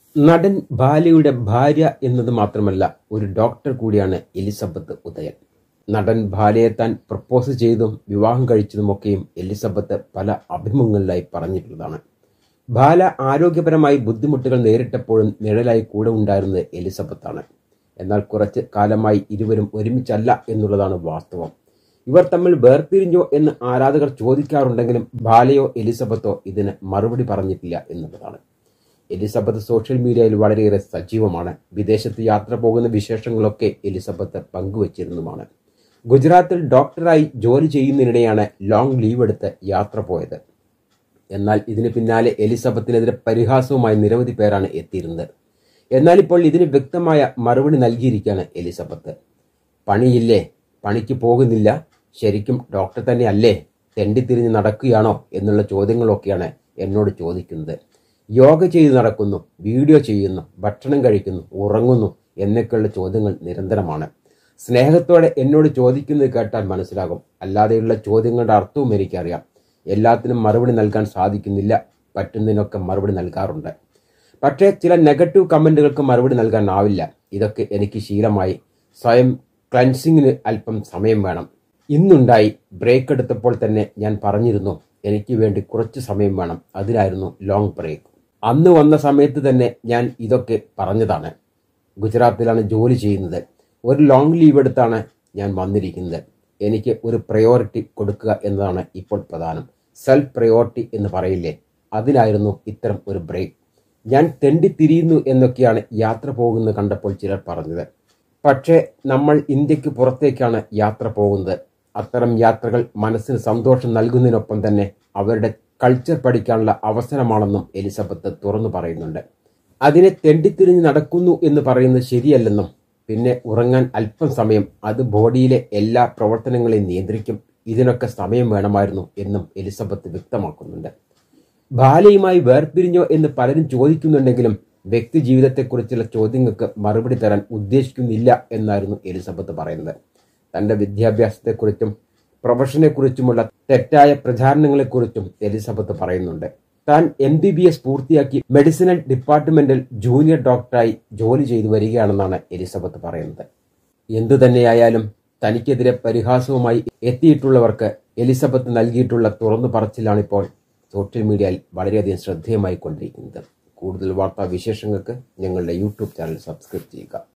നടൻ ബാലയുടെ ഭാര്യ എന്നത് മാത്രമല്ല, ഒരു ഡോക്ടർ കൂടിയാണ് എലിസബത്ത് ഉദയൻ. നടൻ ബാലയെ താൻ പ്രപ്പോസ് ചെയ്തും വിവാഹം കഴിച്ചതുമൊക്കെയും എലിസബത്ത് പല അഭിമുഖങ്ങളിലായി പറഞ്ഞിട്ടുള്ളതാണ്. ബാല ആരോഗ്യപരമായി ബുദ്ധിമുട്ടുകൾ നേരിട്ടപ്പോഴും നിഴലായി കൂടെ ഉണ്ടായിരുന്നത് എലിസബത്താണ്. എന്നാൽ കുറച്ച് കാലമായി ഇരുവരും ഒരുമിച്ചല്ല എന്നുള്ളതാണ് വാസ്തവം. ഇവർ തമ്മിൽ വേർപിരിഞ്ഞോ എന്ന് ആരാധകർ ചോദിക്കാറുണ്ടെങ്കിലും ബാലയോ എലിസബത്തോ ഇതിന് മറുപടി പറഞ്ഞിട്ടില്ല എന്നുള്ളതാണ്. എലിസബത്ത് സോഷ്യൽ മീഡിയയിൽ വളരെയേറെ സജീവമാണ്. വിദേശത്ത് യാത്ര പോകുന്ന വിശേഷങ്ങളൊക്കെ എലിസബത്ത് പങ്കുവച്ചിരുന്നതുമാണ്. ഗുജറാത്തിൽ ഡോക്ടറായി ജോലി ചെയ്യുന്നതിനിടെയാണ് ലോങ് ലീവ് എടുത്ത് യാത്ര പോയത്. എന്നാൽ ഇതിന് പിന്നാലെ എലിസബത്തിനെതിരെ പരിഹാസവുമായി നിരവധി പേരാണ് എത്തിയിരുന്നത്. എന്നാൽ ഇപ്പോൾ ഇതിന് വ്യക്തമായ മറുപടി നൽകിയിരിക്കുകയാണ് എലിസബത്ത്. പണിയില്ലേ, പണിക്ക് പോകുന്നില്ല, ശരിക്കും ഡോക്ടർ തന്നെ അല്ലേ, തെണ്ടിത്തിരിഞ്ഞ് നടക്കുകയാണോ എന്നുള്ള ചോദ്യങ്ങളൊക്കെയാണ് എന്നോട് ചോദിക്കുന്നത്. യോഗ ചെയ്ത് നടക്കുന്നു, വീഡിയോ ചെയ്യുന്നു, ഭക്ഷണം കഴിക്കുന്നു, ഉറങ്ങുന്നു എന്നൊക്കെയുള്ള ചോദ്യങ്ങൾ നിരന്തരമാണ്. സ്നേഹത്തോടെ എന്നോട് ചോദിക്കുന്നത് കേട്ടാൽ മനസ്സിലാകും. അല്ലാതെയുള്ള ചോദ്യങ്ങളുടെ അർത്ഥവും എനിക്കറിയാം. എല്ലാത്തിനും മറുപടി നൽകാൻ സാധിക്കുന്നില്ല, പറ്റുന്നതിനൊക്കെ മറുപടി നൽകാറുണ്ട്. പക്ഷേ ചില നെഗറ്റീവ് കമന്റുകൾക്ക് മറുപടി നൽകാനാവില്ല. ഇതൊക്കെ എനിക്ക് ശീലമായി. സ്വയം ക്ലൻസിങ്ങിന് അല്പം സമയം വേണം. ഇന്നുണ്ടായി. ബ്രേക്ക് എടുത്തപ്പോൾ തന്നെ ഞാൻ പറഞ്ഞിരുന്നു, എനിക്ക് വേണ്ടി കുറച്ച് സമയം വേണം. അതിനായിരുന്നു ലോങ് ബ്രേക്ക്. അന്ന് വന്ന സമയത്ത് തന്നെ ഞാൻ ഇതൊക്കെ പറഞ്ഞതാണ്. ഗുജറാത്തിലാണ് ജോലി ചെയ്യുന്നത്. ഒരു ലോങ് ലീവ് എടുത്താണ് ഞാൻ വന്നിരിക്കുന്നത്. എനിക്ക് ഒരു പ്രയോറിറ്റി കൊടുക്കുക എന്നതാണ് ഇപ്പോൾ പ്രധാനം. സെൽഫ് പ്രയോറിറ്റി എന്ന് പറയില്ലേ, അതിനായിരുന്നു ഇത്തരം ഒരു ബ്രേക്ക്. ഞാൻ തെണ്ടിത്തിരിയുന്നു എന്നൊക്കെയാണ് യാത്ര പോകുന്നത് കണ്ടപ്പോൾ ചിലർ പറഞ്ഞത്. പക്ഷേ നമ്മൾ ഇന്ത്യക്ക് പുറത്തേക്കാണ് യാത്ര പോകുന്നത്. അത്തരം യാത്രകൾ മനസ്സിന് സന്തോഷം നൽകുന്നതിനൊപ്പം തന്നെ അവരുടെ കൾച്ചർ പഠിക്കാനുള്ള അവസരമാണെന്നും എലിസബത്ത് തുറന്നു പറയുന്നുണ്ട്. അതിനെ തെണ്ടിത്തിരിഞ്ഞ് നടക്കുന്നു എന്ന് പറയുന്നത് ശരിയല്ലെന്നും, പിന്നെ ഉറങ്ങാൻ അല്പം സമയം, അത് ബോഡിയിലെ എല്ലാ പ്രവർത്തനങ്ങളെയും നിയന്ത്രിക്കും. ഇതിനൊക്കെ സമയം വേണമായിരുന്നു എന്നും എലിസബത്ത് വ്യക്തമാക്കുന്നുണ്ട്. ബാലയുമായി വേർപിരിഞ്ഞോ എന്ന് പലരും ചോദിക്കുന്നുണ്ടെങ്കിലും വ്യക്തി ജീവിതത്തെക്കുറിച്ചുള്ള ചോദ്യങ്ങൾക്ക് മറുപടി തരാൻ ഉദ്ദേശിക്കുന്നില്ല എന്നായിരുന്നു എലിസബത്ത് പറയുന്നത്. തന്റെ വിദ്യാഭ്യാസത്തെക്കുറിച്ചും പ്രൊഫഷനെക്കുറിച്ചുമുള്ള തെറ്റായ പ്രചാരണങ്ങളെക്കുറിച്ചും എലിസബത്ത് പറയുന്നുണ്ട്. താൻ MBBS പൂർത്തിയാക്കി മെഡിസിനൽ ഡിപ്പാർട്ട്മെന്റിൽ ജൂനിയർ ഡോക്ടറായി ജോലി ചെയ്തു വരികയാണെന്നാണ് എലിസബത്ത് പറയുന്നത്. എന്തു തന്നെയായാലും തനിക്കെതിരെ പരിഹാസവുമായി എത്തിയിട്ടുള്ളവർക്ക് എലിസബത്ത് നൽകിയിട്ടുള്ള തുറന്നു പറച്ചിലാണിപ്പോൾ സോഷ്യൽ മീഡിയയിൽ വളരെയധികം ശ്രദ്ധേയമായി കൊണ്ടിരിക്കുന്നത്. കൂടുതൽ വാർത്താ വിശേഷങ്ങൾക്ക് ഞങ്ങളുടെ യൂട്യൂബ് ചാനൽ സബ്സ്ക്രൈബ് ചെയ്യുക.